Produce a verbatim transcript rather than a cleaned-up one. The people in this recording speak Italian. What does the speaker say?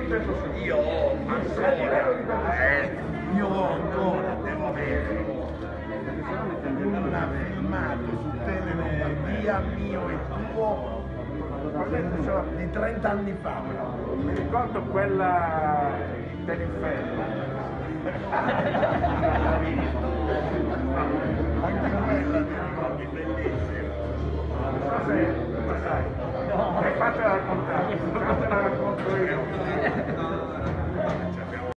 Io ho ancora, eh, io ho ancora, devo avere un filmato su Teleromania mio e tuo di trenta anni fa. Mi ricordo quella dell'inferno. Anche quella ti ricordi, bellissima.